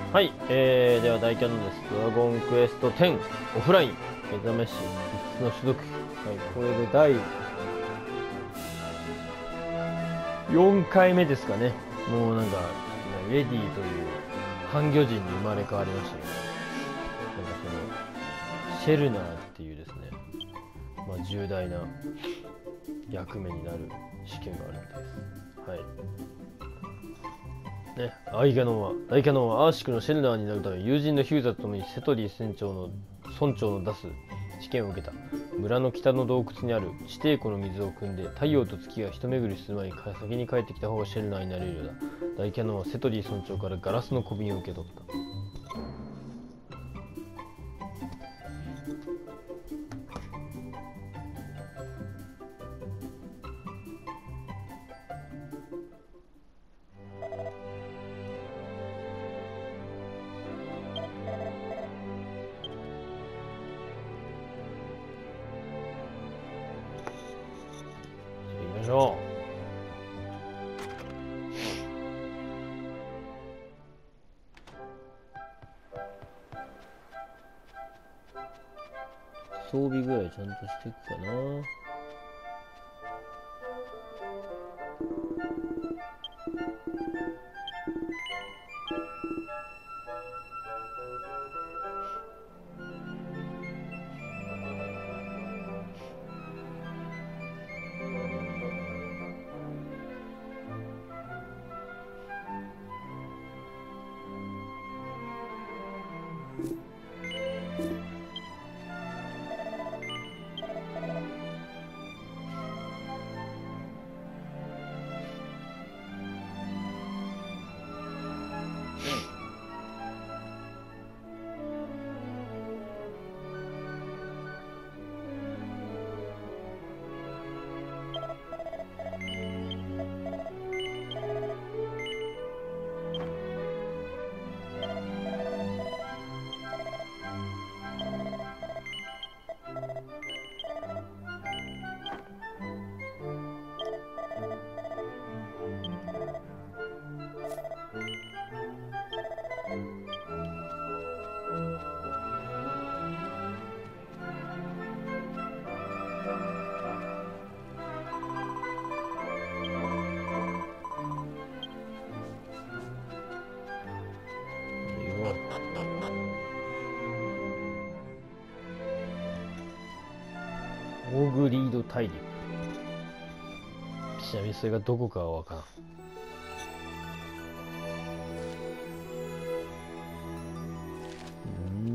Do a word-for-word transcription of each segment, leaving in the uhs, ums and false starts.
はい、えー、では大キャノンです。ドラゴンクエストテンオフライン目覚めしいつつの種族。はい、これでだいよんかいめですかね。もうなんかレディーという半魚人に生まれ変わりましたけど、なんかそのシェルナーっていうですね、まあ、重大な役目になる試験があるみたいです。はい。ね、大キャノンは大キャノンはアーシックのシェルナーになるため友人のヒューザと共にセトリー船長の村長の出す試験を受けた。村の北の洞窟にある地底湖の水を汲んで太陽と月が一巡りする前に先に帰ってきた方がシェルナーになれるようだ。大キャノンはセトリー村長からガラスの小瓶を受け取った。行きましょう。装備ぐらいちゃんとしていくかな。オーグリード大陸。ちなみにそれがどこかはわからん。うん。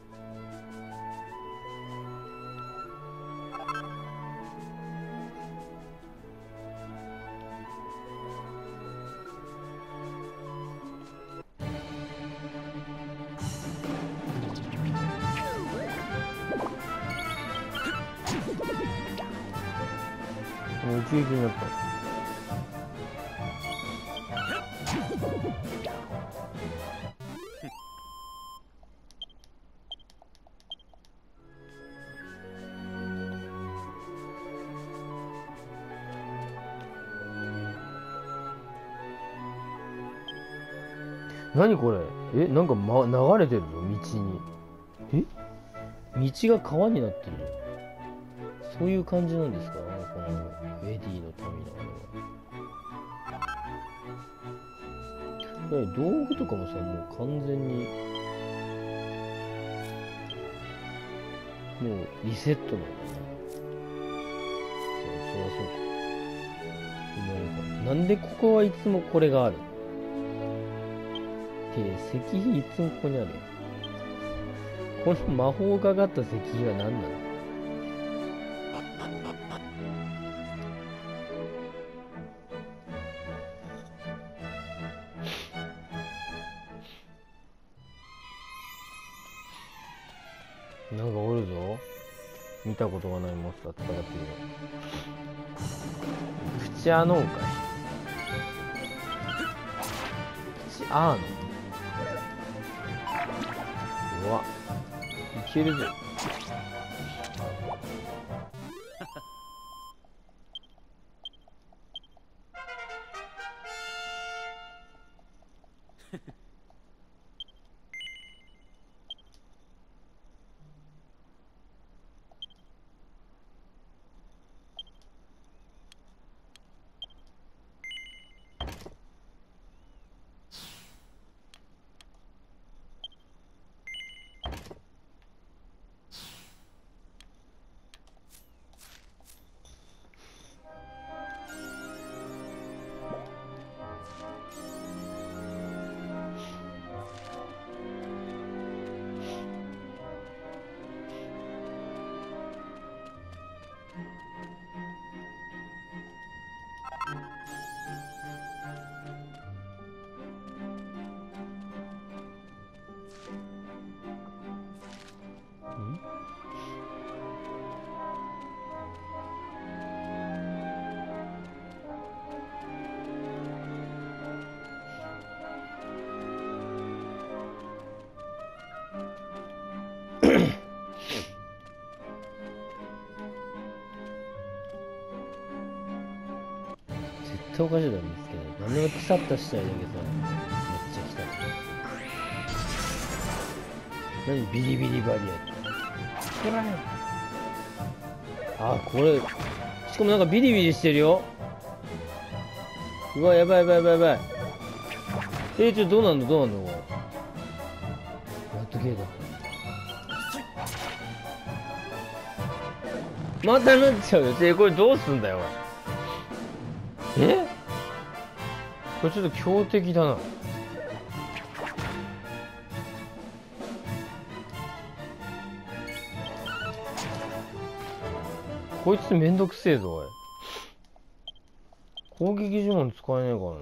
もう一撃になった。何これ。え、なんか、ま、流れてるぞ、道に。え、道が川になってるよ。そういう感じなんですか、このウェディの民のあれは。道具とかもさ、もう完全にもうリセットなんだね。そう、そりゃそうか。なんでここはいつもこれがあるで、石碑いつもここにあるよ。この魔法がかった石碑は何なの。なんかおるぞ。見たことがないモンスター戦ってるよ。プチアノーかい。プチアーノ。うわ、いけるぜ。 対おかしいだろ見つけない。何でも腐った死体だけさ、めっちゃ来た。何ビリビリバリアって。あ、これ、しかもなんかビリビリしてるよ。うわ、やばいやばいやばいやばい。えー、ちょ、どうなんのどうなんのこれ。やっと消えた。またなっちゃうよ。え、これどうすんだよ、おい。えこれちょっと強敵だな。こいつめんどくせえぞ、おい。攻撃呪文使えねえからな。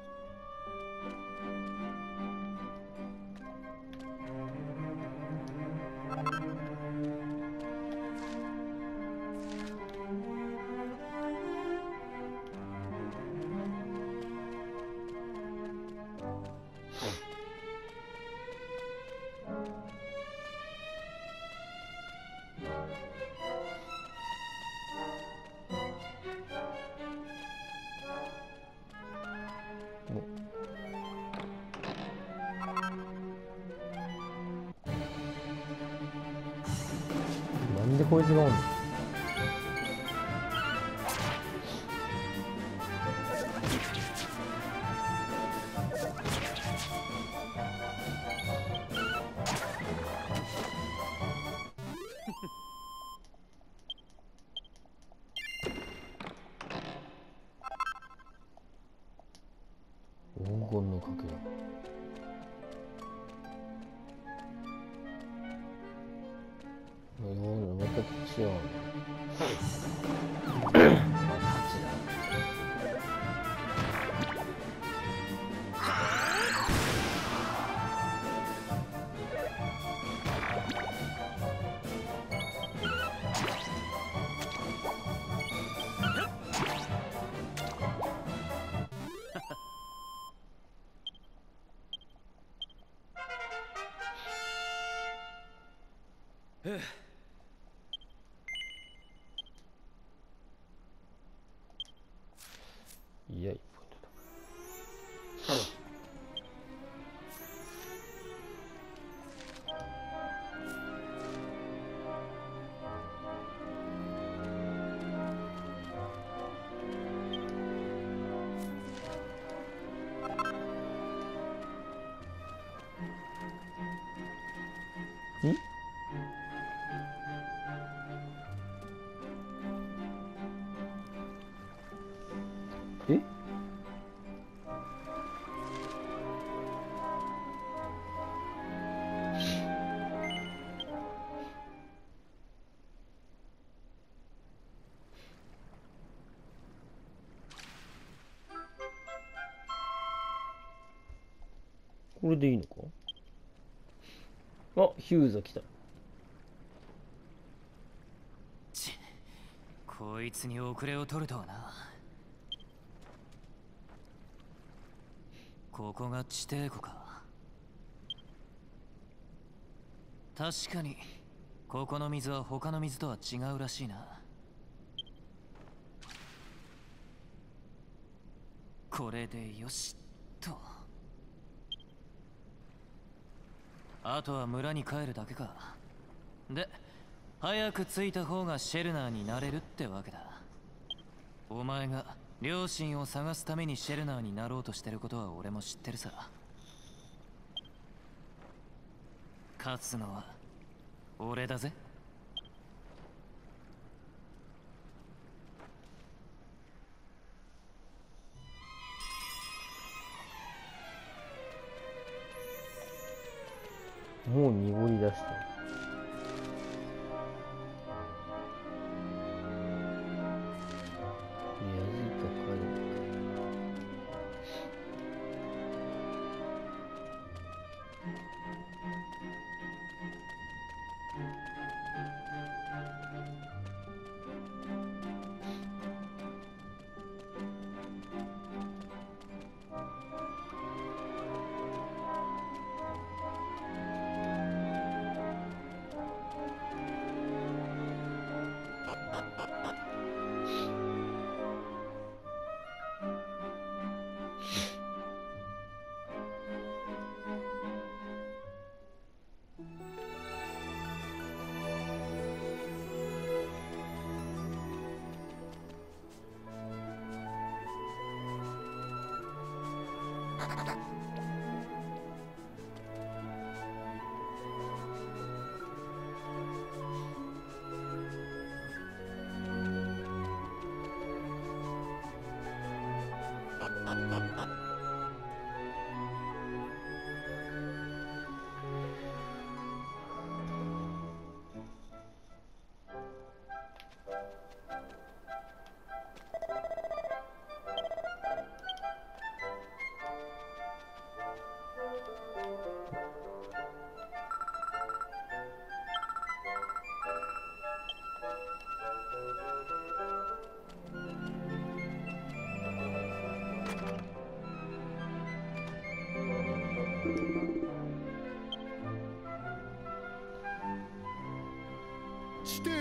なんでこいつがおんの。黄金のかけら。また違う。いや、いいポイントだ。ん？え？これでいいのか？あ、ヒューザ来た。 ち、こいつに遅れを取るとはな。ここが地底湖か。確かにここの水は他の水とは違うらしいな。これでよしと。あとは村に帰るだけか。で、早く着いた方がシェルナーになれるってわけだ。お前が両親を探すためにシェルナーになろうとしてることは俺も知ってるさ。勝つのは俺だぜ。 もう濁り出した。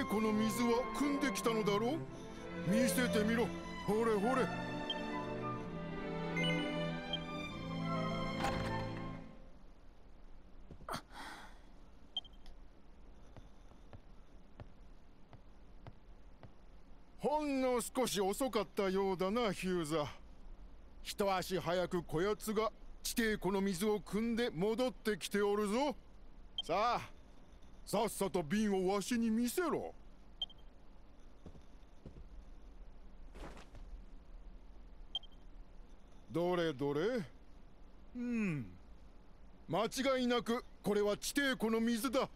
湖の水は汲んできたのだろう。見せてみろ。ほれほれ。ほんの少し遅かったようだな、ヒューザ。一足早くこやつが地底湖の水を汲んで戻ってきておるぞ。さあ、さっさと瓶をわしに見せろ。どれどれ。うん、間違いなくこれは地底湖の水だ。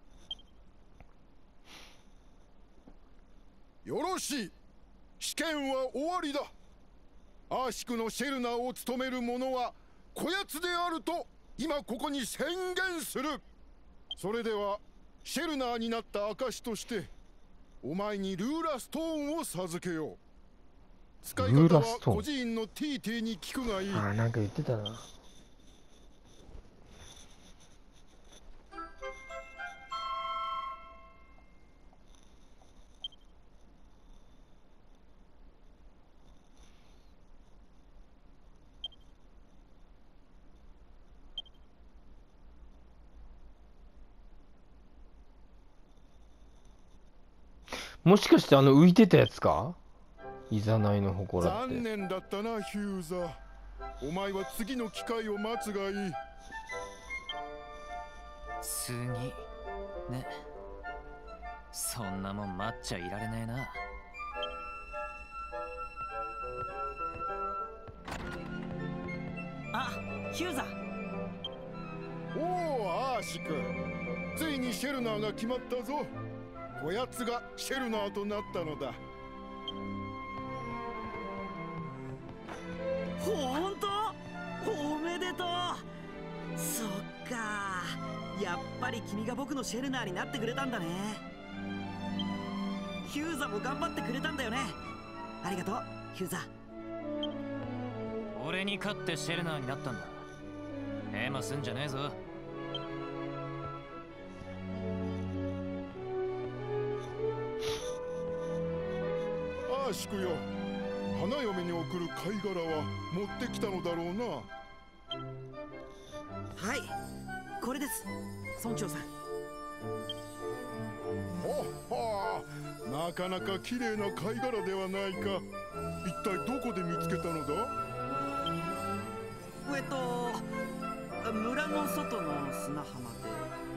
よろしい。試験は終わりだ。アーシクのシェルナーを務める者はこやつであると今ここに宣言する。それではシェルナーになった証としてお前にルーラストーンを授けよう。使い方は孤児院のティーティーに聞くがいい。 ああ、なんか言ってたな。もしかしてあの浮いてたやつか？いざないの祠って。 残念だったな、ヒューザ。お前は次の機会を待つがいい。 次ね。そんなもん待っちゃいられねえな。 あ、ヒューザ。 おお、アーシク。ついにシェルナーが決まったぞ。こやつがシェルナーとなったのだ。 ほんと？おめでとう。そっか、やっぱり君が僕のシェルナーになってくれたんだね。ヒューザも頑張ってくれたんだよね。ありがとう、ヒューザ。 俺に勝ってシェルナーになったんだ。ヘマすんじゃねえぞ。 アーシクよ、花嫁に送る貝殻は持ってきたのだろうな。 はい、これです、村長さん。 ほっほー、なかなか綺麗な貝殻ではないか。一体どこで見つけたのだ？ えっと村の外の砂浜で。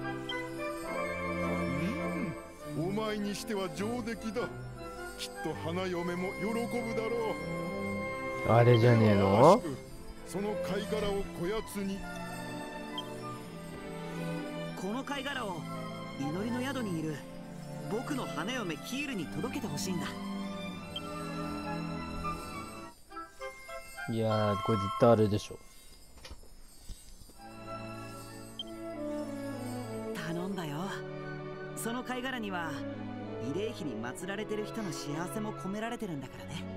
うん、お前にしては上出来だ。きっと花嫁も喜ぶだろう。 あれじゃねえの？ その貝殻をこやつに。 この貝殻を祈りの宿にいる僕の花嫁キールに届けてほしいんだ。 いやー、これ絶対あれでしょ。 頼んだよ。その貝殻には慰霊碑に祀られてる人の幸せも込められてるんだからね。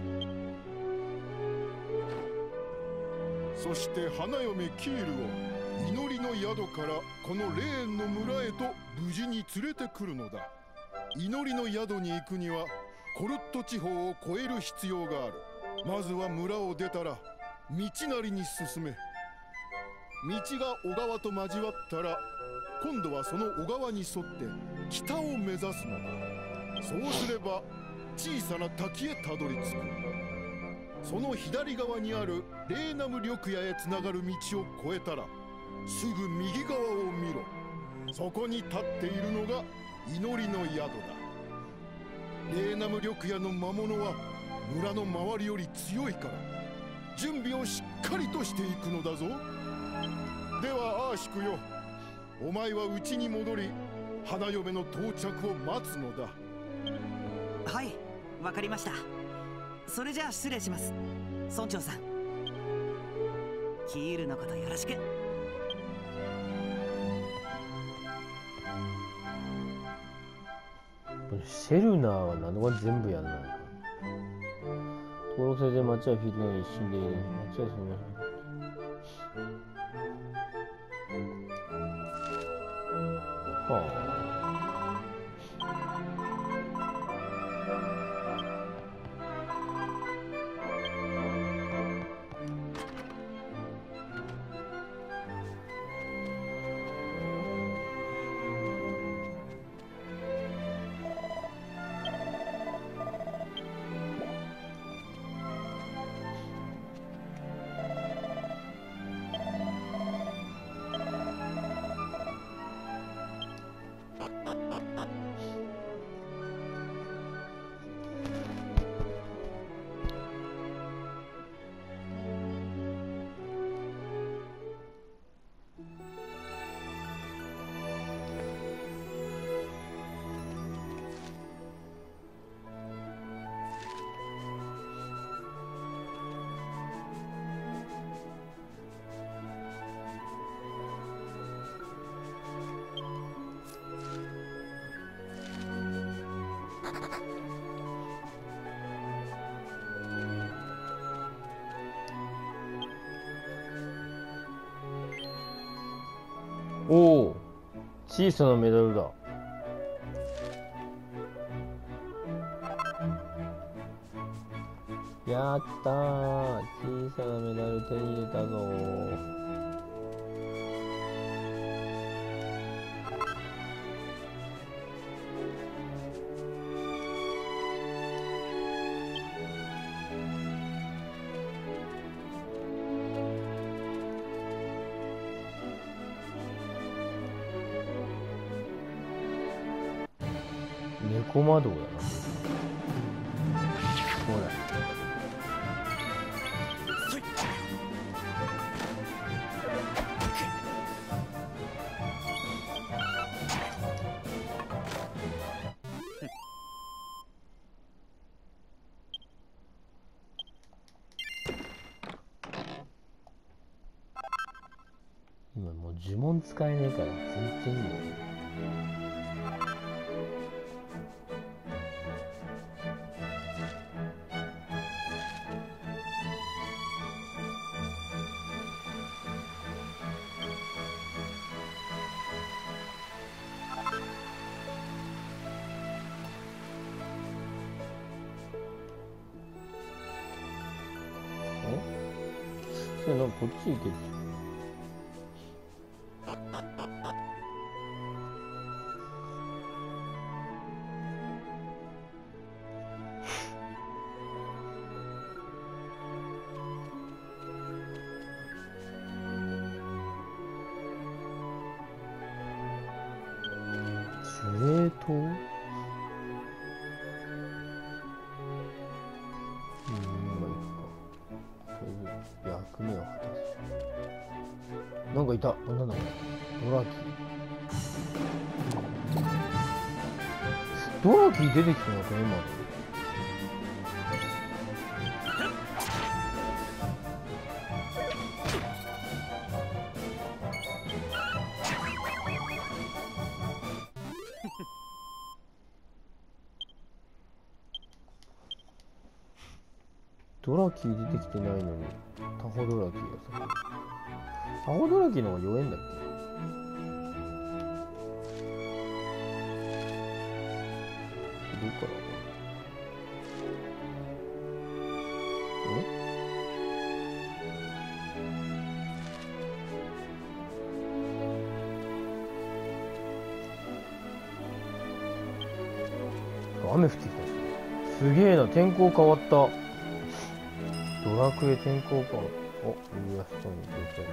そして花嫁キールを祈りの宿からこのレーンの村へと無事に連れてくるのだ。祈りの宿に行くにはコルット地方を越える必要がある。まずは村を出たら道なりに進め。道が小川と交わったら今度はその小川に沿って北を目指すのだ。そうすれば小さな滝へたどり着く。その左側にあるレーナム緑野へつながる道を越えたらすぐ右側を見ろ。そこに立っているのが祈りの宿だ。レーナム緑野の魔物は村の周りより強いから準備をしっかりとしていくのだぞ。ではアーシクよ、お前は家に戻り花嫁の到着を待つのだ。 はい、わかりました。それじゃあ失礼します、村長さん。キールのことよろしく。 シェルナーは何でこれ全部やんないの？登録されて町はフィールドの一瞬でいる。町はそのはあ。 おお、小さなメダルだ。やったー、小さなメダル手に入れたぞー。猫窓だな。ほら。今もう呪文使えねえから全然いいよ。それなんかこっち行ける。守衛塔？役目を果たす。なんかいた。なんだこれ。ドラキー。ドラキー出てきたのか今の。ドラキー出てきてないのにタホドラキーがさ、タホドラキーの方が弱いんだっけ。どっからえ雨降ってきた。すげえな、天候変わった。ドラクエ天候か。お、右足とに出てる。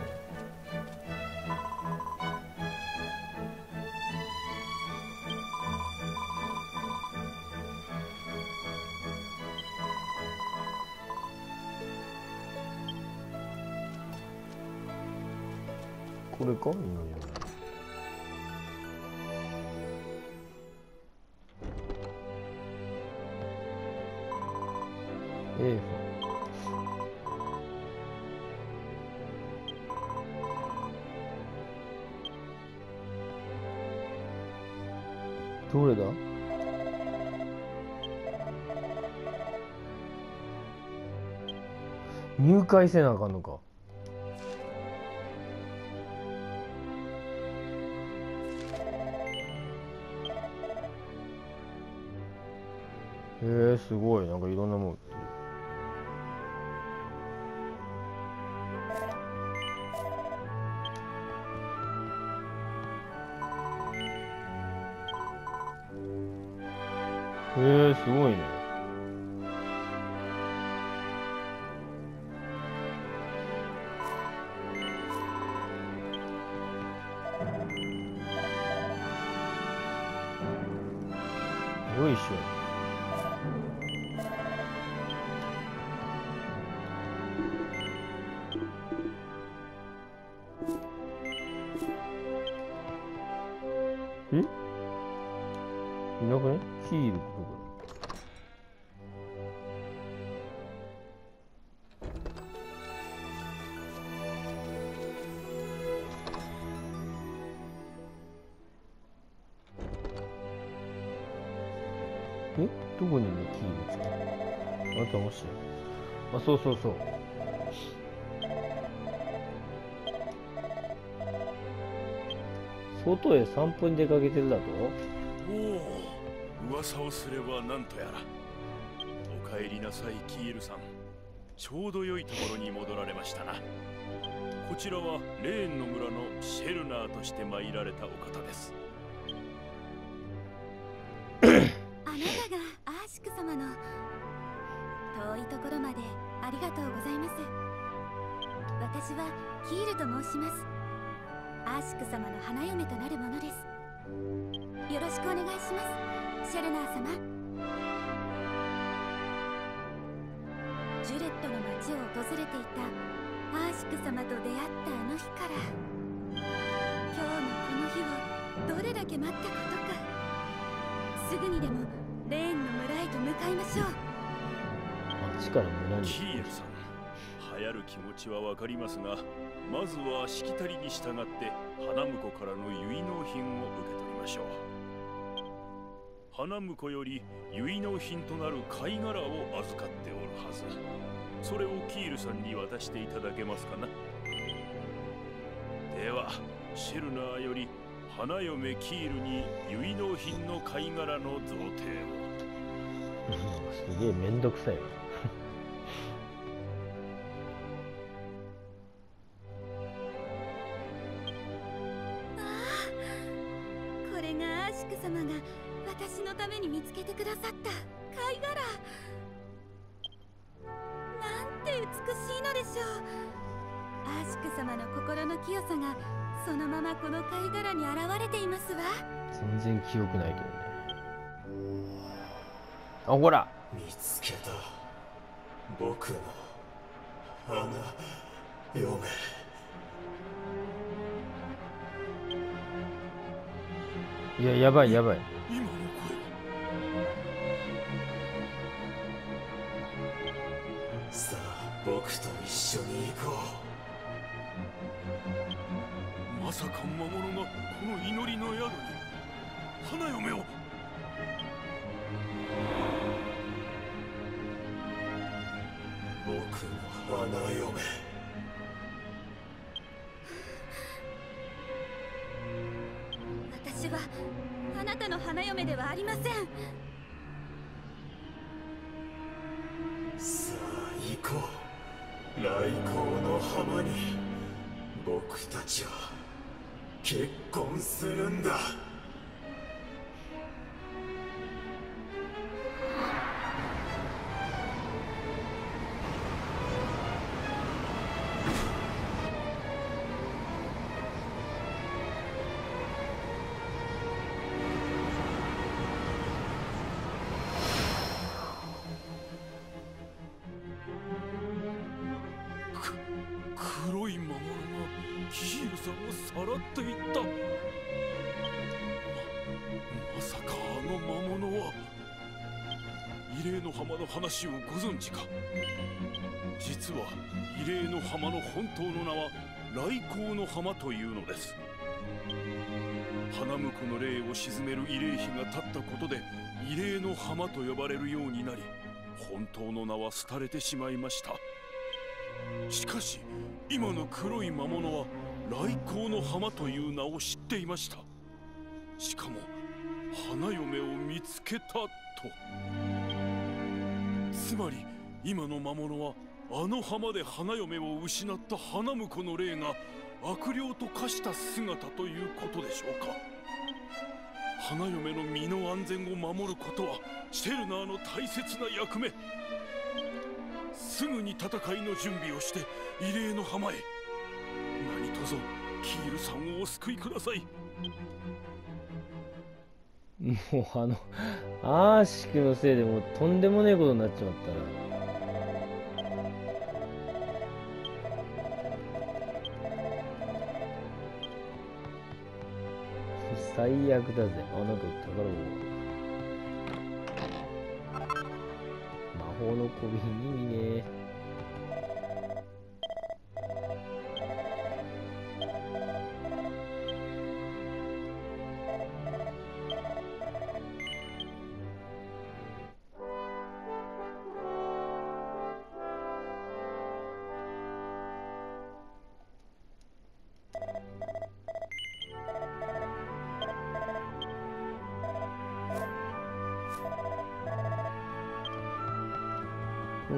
これか？今の。エーファ。どれだ？入会せなあかんのか。へえ、すごい。なんかいろんなもん。へえ、すごいね。よいしょ。え？いなくね？ヒールどこだ？え？どこにいるの？キール。あともし。あ、そうそうそう。 外へ散歩に出かけてるだと。 おお、噂をすればなんとやら。お帰りなさいキールさん。ちょうど良いところに戻られましたな。こちらはレーンの村のシェルナーとして参られたお方です。 あなたがアーシク様の。遠いところまでありがとうございます。私はキールと申します。アーシク様の花嫁となるものです。よろしくお願いします、シェルナー様。ジュレットの町を訪れていたアーシク様と出会ったあの日から、今日のこの日をどれだけ待ったことか。すぐにでもレーンの村へと向かいましょう。 あっちから村に。 キールさん、流行る気持ちはわかりますが、まずはしきたりに従って花婿からの結納品を受け取りましょう。花婿より結納品となる貝殻を預かっておるはず。それをキールさんに渡していただけますかな。ではシェルナーより花嫁キールに結納品の貝殻の贈呈を。 すげえめんどくさいな。 これがアーシク様が私のために見つけてくださった貝殻。なんて美しいのでしょう。アーシク様の心の清さがそのままこの貝殻に現れていますわ。 全然記憶ないけどね。あ、ほら見つけた。僕の花嫁。 いや、やばいやばい。 今の声は。 さあ僕と一緒に行こう。まさか魔物がこの祈りの宿に花嫁を。 僕の花嫁。 私はあなたの花嫁ではありません。 さあ行こう。来光の浜に僕たちは結婚するんだ。 黒い魔物がキールさんをさらっていった。ま、まさかあの魔物は異例の浜の話をご存知か。実は異例の浜の本当の名は来光の浜というのです。花婿の霊を鎮める慰霊碑が立ったことで異例の浜と呼ばれるようになり、本当の名は廃れてしまいました。しかし今の黒い魔物は来光の浜という名を知っていました。しかも花嫁を見つけたと。つまり今の魔物はあの浜で花嫁を失った花婿の霊が悪霊と化した姿ということでしょうか。花嫁の身の安全を守ることはシェルナーの大切な役目。すぐに戦いの準備をして異例の浜へ。何卒キールさんをお救いください。 もうあのアーシクのせいでもうとんでもねえことになっちまったな。最悪だぜ。あ、なんか宝物。魔法の小瓶いいね。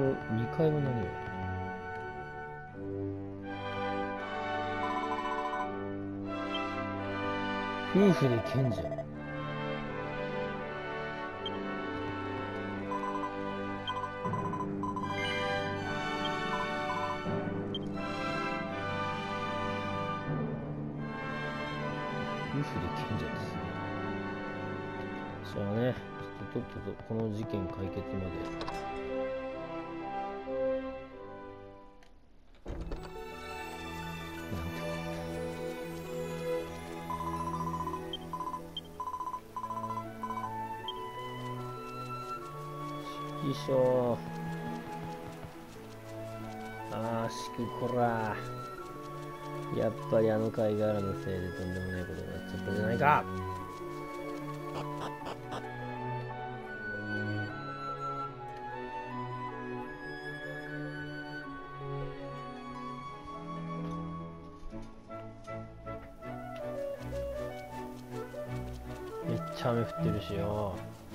にかいは何よ。夫婦で賢者。夫婦で賢者ですね。じゃあね、ちょっととっととこの事件解決まで。よいしょー。あーしくこらー。やっぱりあの貝殻のせいでとんでもないことになっちゃったじゃないか。めっちゃ雨降ってるしよ。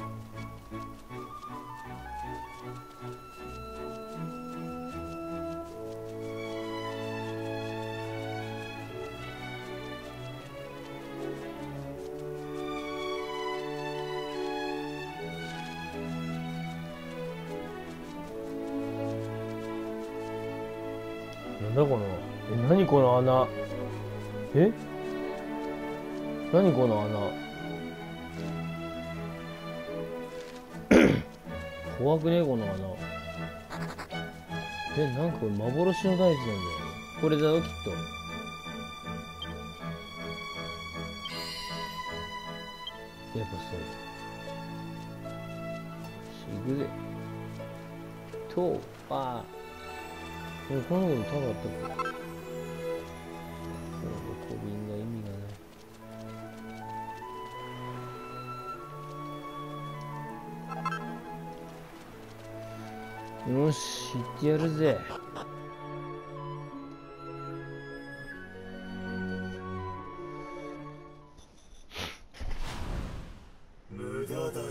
なんだこの、え、何この穴。え、何この穴。怖くねこの穴。え、なんかこれ幻の大地なんだよ。これだよきっと。やっぱそう。しぐれ。と、ああ。これこの子にタワーあったっけ。この小瓶が意味がない。よし、行ってやるぜ。 無駄だよ。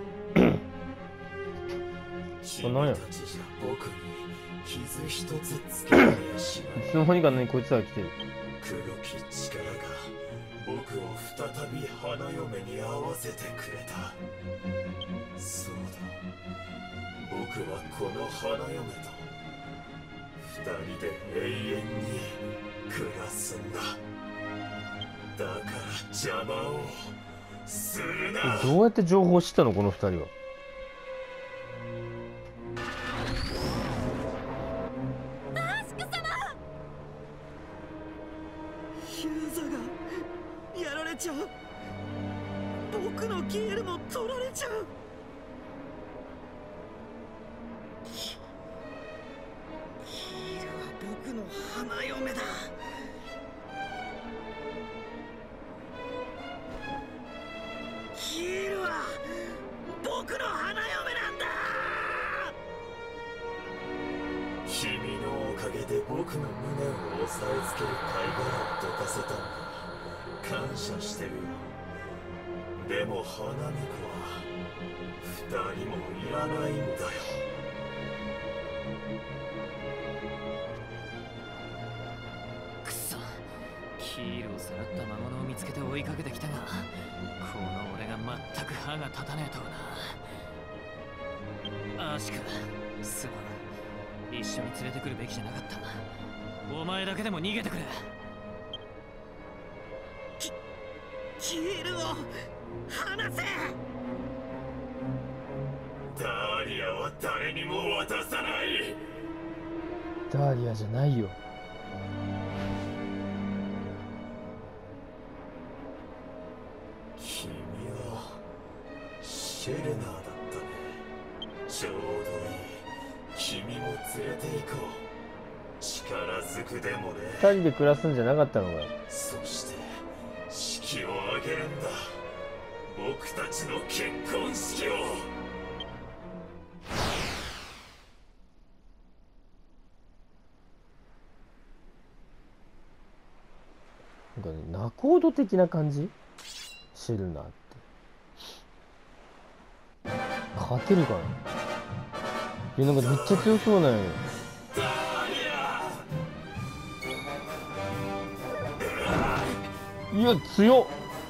これ何や。 僕に傷一つつけられやしない。 いつの間にかね、こいつら来てる。 黒き力が僕を再び花嫁に会わせてくれた。そうだ、僕はこの花嫁と二人で永遠に暮らすんだ。だから邪魔をするな。 どうやって情報知ったのこの二人は。 ヒューザがやられちゃう。僕のキールも取られちゃう。キールは僕の花嫁だ。キールは僕の花嫁なんだ。 君のおかげで僕の胸を押さえつける貝殻をどかせたんだ。感謝してるよ。でも花婿は二人もいらないんだよ。 くそ、ヒールをさらった魔物を見つけて追いかけてきたが、この俺が全く歯が立たねえとはな。アーシク、すまん。一緒に連れてくるべきじゃなかった。お前だけでも逃げてくれ。 キキールを離せ。 ダーリアは誰にも渡さない。 ダーリアじゃないよ。 君はシェルナーだったね。ちょうどいい。君も連れて行こう。力ずくでもね。 二人で暮らすんじゃなかったのかよ。 そして式を挙げるんだ。僕たちの結婚式を。 なんかね、ナコード的な感じ。シェルナーって勝てるかな。 いやなんかめっちゃ強そうなんよ。いや強っ。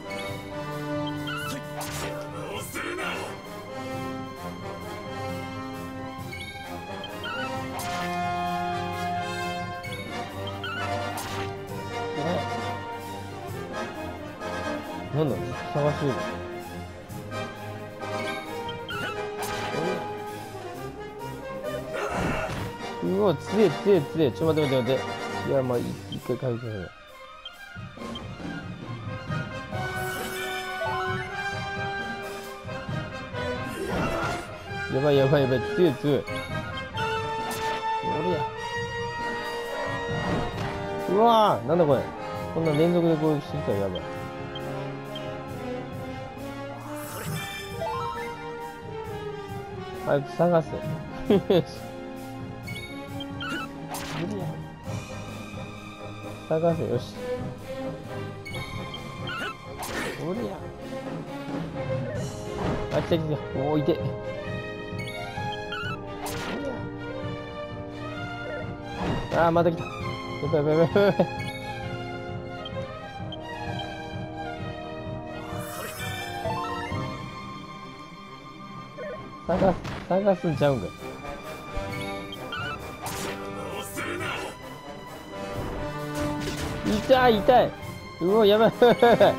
なんだろう、探してる。うわ、強い強い強い。ちょっと待って待って待って。いや、まあ、一回回復する。やばいやばいやばい、強い強い。俺や。うわー、なんだこれ。こんな連続で攻撃してきたらやばい。早く探せ。無理や。探せ、よし。無理や。あ、来た来た。おー、いて。あー、また来た。やばいやばいやばいやばい。探す、探すんちゃうんかい。痛い痛い。うわ、やばいやばいやばい。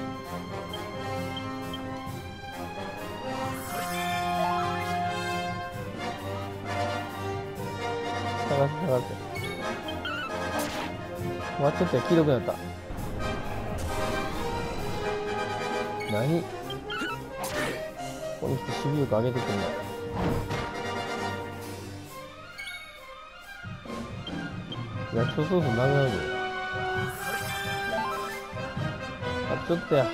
探す探す。まあちょっとひどくなった。何？ここに来て守備力上げてくんだ。焼きそソースなくなるよ。あ、ちょっとや。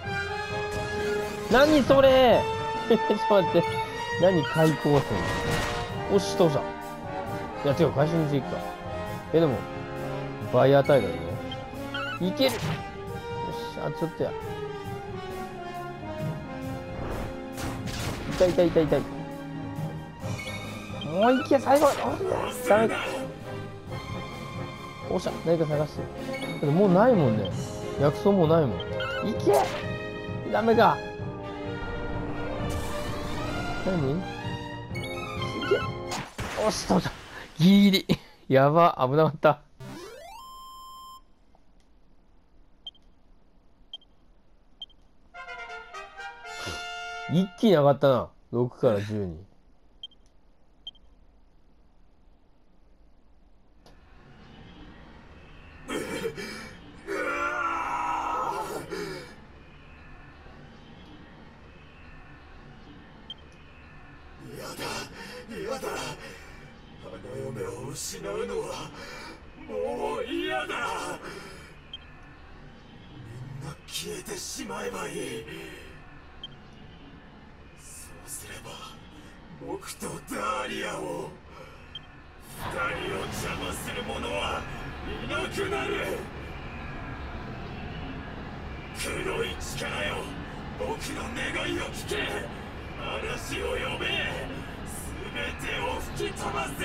何それちょっと待って。何開口戦。おし、倒した。いや、てか、回収にしていくか。え、でも、倍与えだよね。いける。よし、あ、ちょっとや。痛い痛い痛い痛い。もういけ、最後。ダメだ。おっしゃ、何か探して。もうないもんね。薬草もうないもん。いけ。ダメか。何？いけ。おし、倒した。ギリギリ。やば、危なかった。一気に上がったな。ろくからじゅうに。 失うのはもう嫌だ。みんな消えてしまえばいい。そうすれば僕とダーリアを二人を邪魔する者はいなくなる。黒い力よ、僕の願いを聞け。嵐を呼べ。全てを吹き飛ばせ。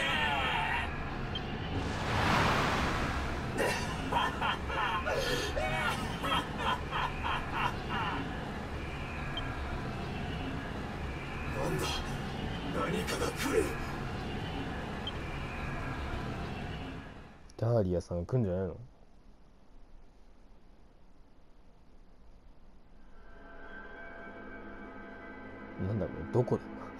なんだ、何かが来る。 ダーリアさん来んじゃないの？なんだろう、どこだ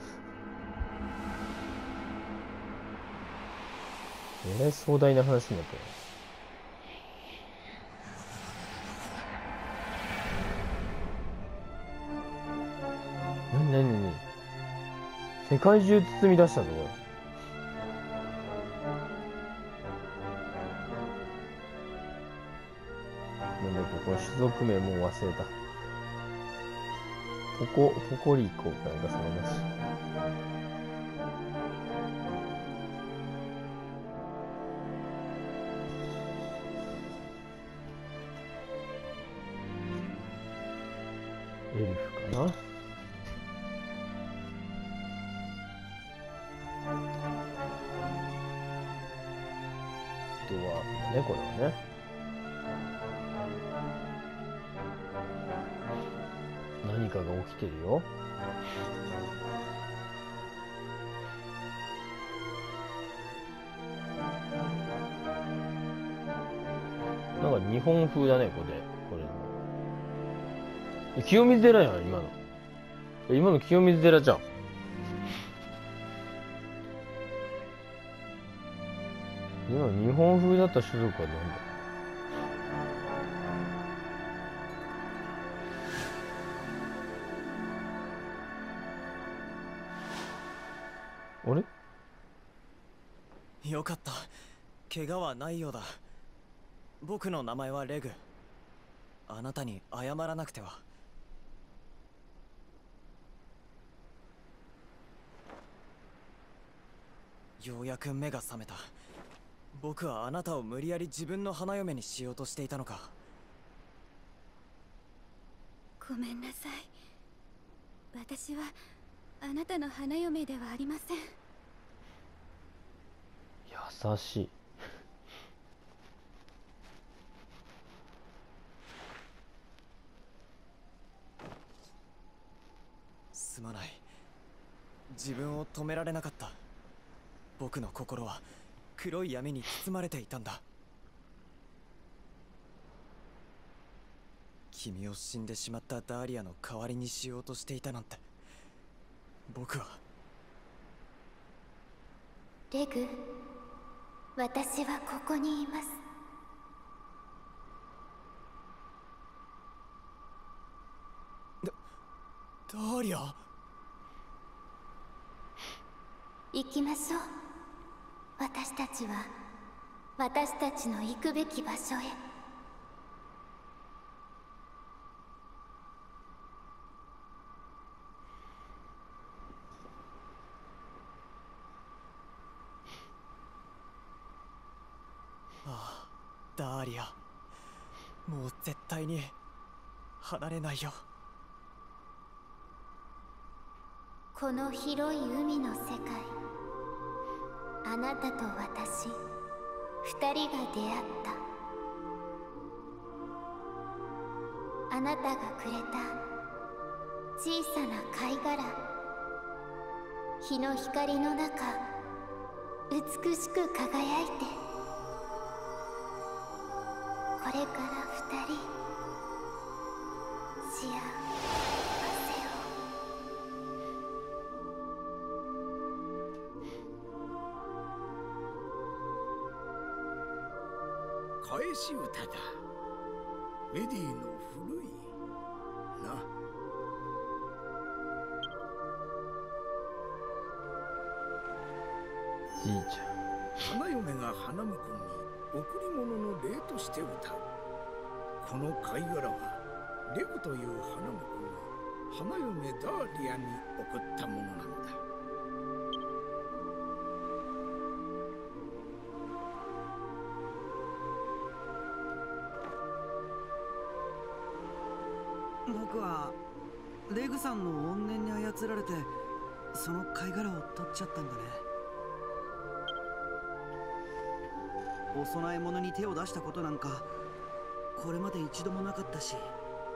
えらい壮大な話になったよ。なになになに、世界中包み出したぞ。なんだっけ、この種族名もう忘れた。ポコ、ポコリコなんかその話。エルフかな。 これはね。何かが起きてるよ。なんか日本風だね、これ。これ。清水寺やん、今の。今の清水寺じゃん。今日本風だった種族は何だ。あれ？ よかった。怪我はないようだ。僕の名前はレグ。あなたに謝らなくては。ようやく目が覚めた。僕はあなたを無理やり自分の花嫁にしようとしていたのか。 ごめんなさい。私はあなたの花嫁ではありません。 優しい。 すまない。自分を止められなかった。僕の心は黒い闇に包まれていたんだ。君を死んでしまったダーリアの代わりにしようとしていたなんて。僕はレグ、私はここにいます。 ダ、ダーリア。 行きましょう。私たちは私たちの行くべき場所へ。 ああ、ダーリア。もう絶対に離れないよ。 この広い海の世界、あなたと私、二人が出会った。あなたがくれた小さな貝殻、日の光の中美しく輝いて、これから二人幸せを。 返し歌だ。メディの古いな。 じいちゃん。 花嫁が花婿に贈り物の礼として歌う。この貝殻はレグという花婿が花嫁ダーリアに贈ったものなのだ。 僕はレグさんの怨念に操られてその貝殻を取っちゃったんだね。お供え物に手を出したことなんかこれまで一度もなかったし。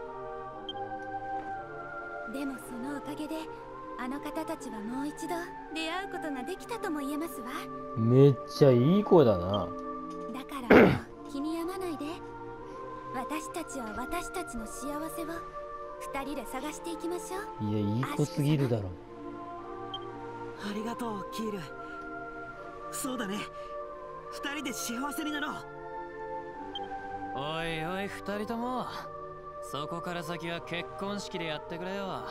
でもそのおかげであの方たちはもう一度出会うことができたとも言えますわ。 めっちゃいい子だな。 だからもう気に病まないで。私たちは私たちの幸せを二人で探していきましょう。 いや、いい子すぎるだろ。 ありがとうキール。そうだね、二人で幸せになろう。 おいおい二人とも、そこから先は結婚式でやってくれよ。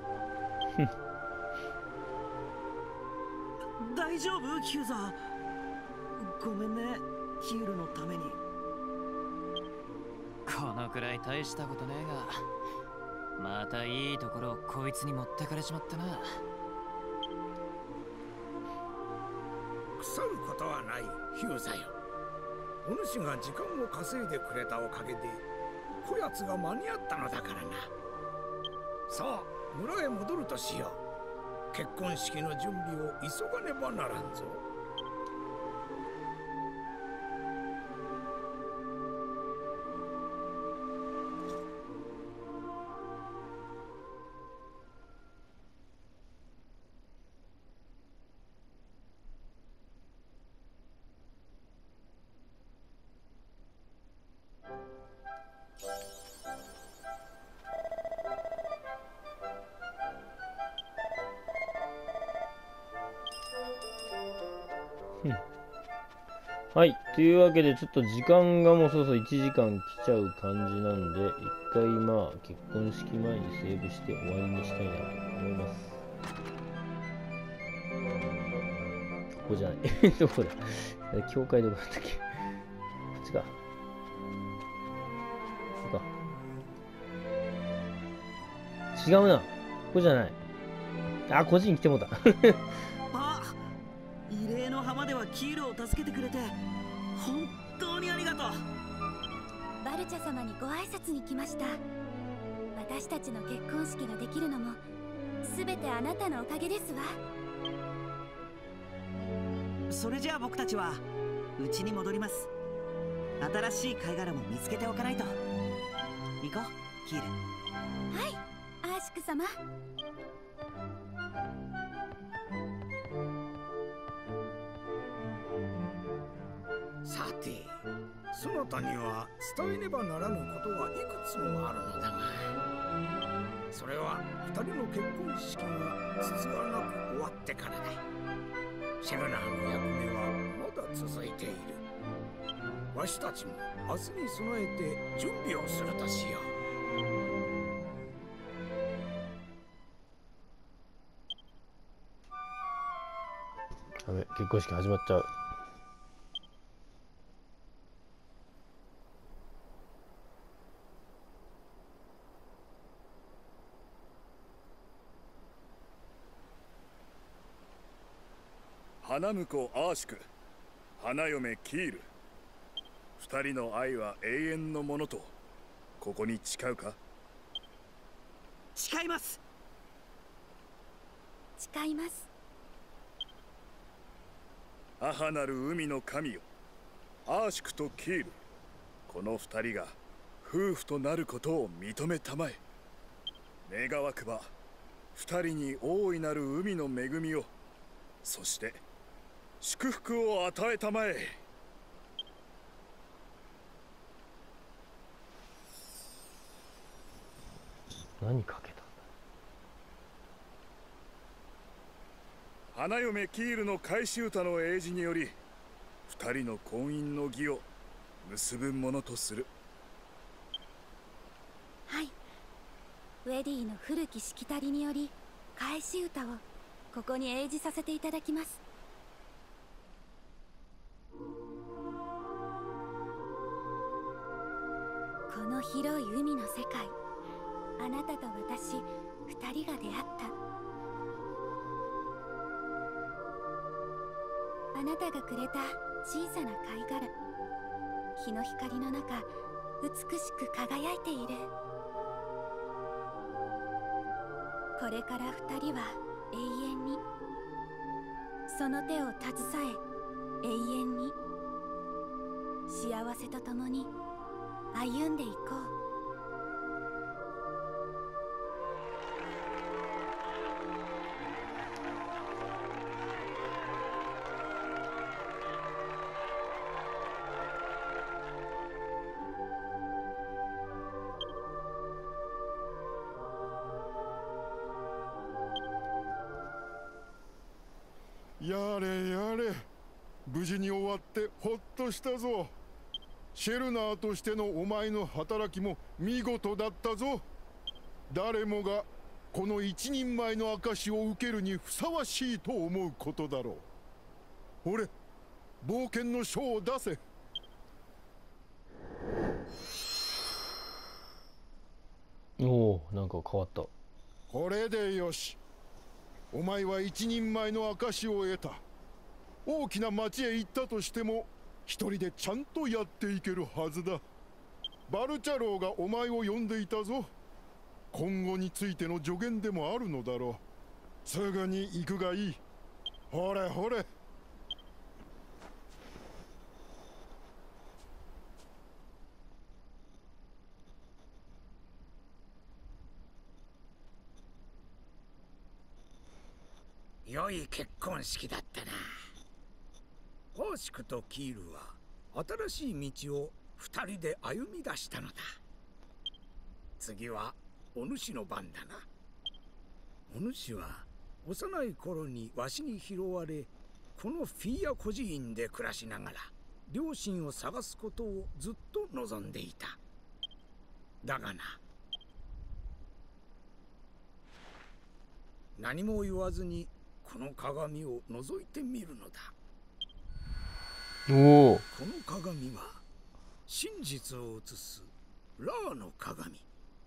大丈夫ヒューザー。ごめんねキールのために。 このくらい大したことねえが、またいいところをこいつに持ってかれちまったな。 腐ることはないヒューザよ。お主が時間を稼いでくれたおかげでこやつが間に合ったのだからな。さあ村へ戻るとしよう。結婚式の準備を急がねばならんぞ。 はい。というわけで、ちょっと時間がもうそろそろいちじかん来ちゃう感じなんで、一回まあ、結婚式前にセーブして終わりにしたいなと思います。ここじゃない。どこだ教会どこだったっけ。こっちか。ここか。違うな。ここじゃない。あ、こっちに来てもうた。 あ、異例の浜ではキールを助けてくれて本当にありがとう。 バルチャ様にご挨拶に来ました。私たちの結婚式ができるのもすべてあなたのおかげですわ。 それじゃあ僕たちは家に戻ります。新しい貝殻も見つけておかないと。行こうキール。 はい、アーシク様。 さて、そなたには伝えねばならぬことがいくつもあるのだが、それは二人の結婚式がつつがなく終わってからだ。シェルナーの役目はまだ続いている。わしたちも明日に備えて準備をするとしよう。やべ、結婚式始まっちゃう。 花婿アーシク、花嫁キール、二人の愛は永遠のものとここに誓うか。 誓います。 誓います。 母なる海の神よ、アーシクとキール、この二人が夫婦となることを認めたまえ。願わくば二人に大いなる海の恵みを、そして祝福を与えたまえ。 何かけた。 花嫁キールの返し歌の英字により二人の婚姻の儀を結ぶものとする。 はい、ウェディの古きしきたりにより返し歌をここに英字させていただきます。この広い海の世界、あなたと私二人が出会った。あなたがくれた小さな貝殻、日の光の中美しく輝いている。これから二人は永遠に、その手を携え永遠に幸せとともに歩んでいこう。 やれやれ、無事に終わってほっとしたぞ。シェルナーとしてのお前の働きも見事だったぞ。誰もがこの一人前の証を受けるにふさわしいと思うことだろう。俺、冒険の書を出せ。 おお、なんか変わった。 これでよし。お前は一人前の証を得た。大きな町へ行ったとしても一人でちゃんとやっていけるはずだ。バルチャローがお前を呼んでいたぞ。今後についての助言でもあるのだろう。すぐに行くがいい。ほれほれ。 良い結婚式だったな。アーシクとキールは新しい道を二人で歩み出したのだ。次はお主の番だな。お主は幼い頃にわしに拾われ、このフィーア孤児院で暮らしながら両親を探すことをずっと望んでいた。だがな、何も言わずにこの鏡を覗いてみるのだ。 おお。 この鏡は真実を映すラーの鏡。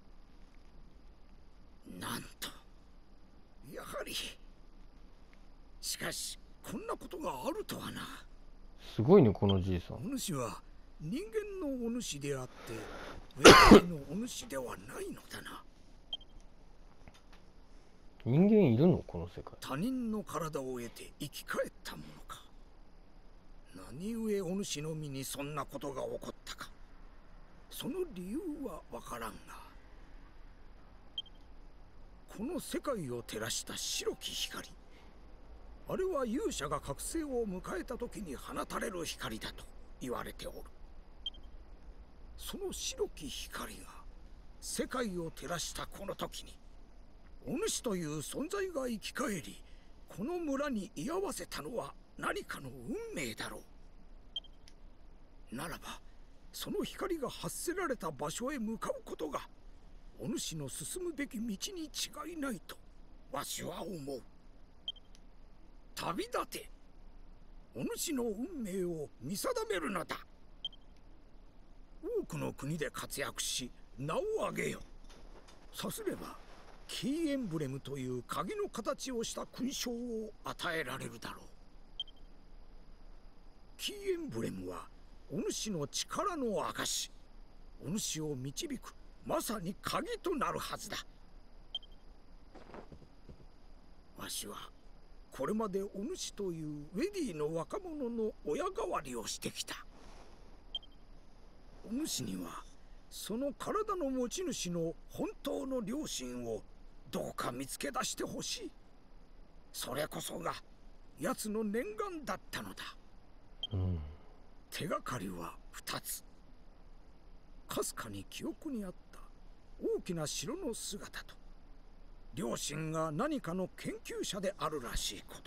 なんと、やはり。しかしこんなことがあるとはな。 すごいねこのじいさん。 お主は人間のお主であってウェルのお主ではないのだな。 人間いるのこの世界。 他人の体を得て生き返ったものか。何故お主の身にそんなことが起こったか、その理由はわからんが、この世界を照らした白き光、あれは勇者が覚醒を迎えた時に放たれる光だと言われておる。その白き光が世界を照らしたこの時に、お主という存在が生き返り、この村に居合わせたのは何かの運命だろう。ならばその光が発せられた場所へ向かうことがお主の進むべき道に違いないとわしは思う。旅立て、お主の運命を見定めるのだ。多くの国で活躍し名を上げよ。さすればキーエンブレムという鍵の形をした勲章を与えられるだろう。キーエンブレムはお主の力の証、お主を導くまさに鍵となるはずだ。わしはこれまでお主というウェディの若者の親代わりをしてきた。お主にはその体の持ち主の本当の良心をどうか見つけ出してほしい。それこそが奴の念願だったのだ。 うん、 手がかりは二つ。かすかに記憶にあった大きな城の姿と、両親が何かの研究者であるらしいこと。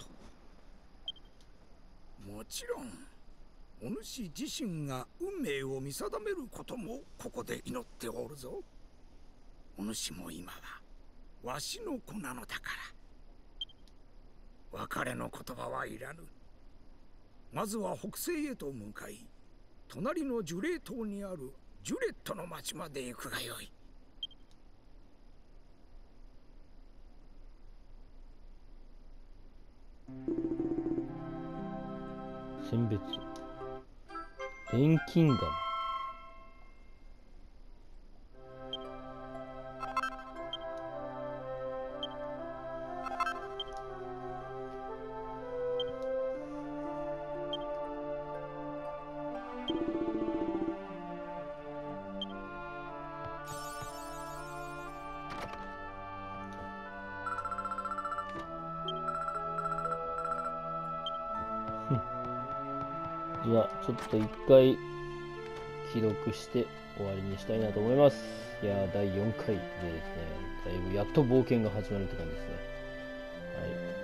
もちろんお主自身が運命を見定めることもここで祈っておるぞ。お主も今はわしの子なのだから。別れの言葉はいらぬ。まずは北西へと向かい、隣のジュレー島にあるジュレットの町まで行くがよい。 選別錬金ガム。じゃあちょっと一回記録して終わりにしたいなと思います。いやーだいよんかいでですね、だいぶやっと冒険が始まるって感じですね。はい。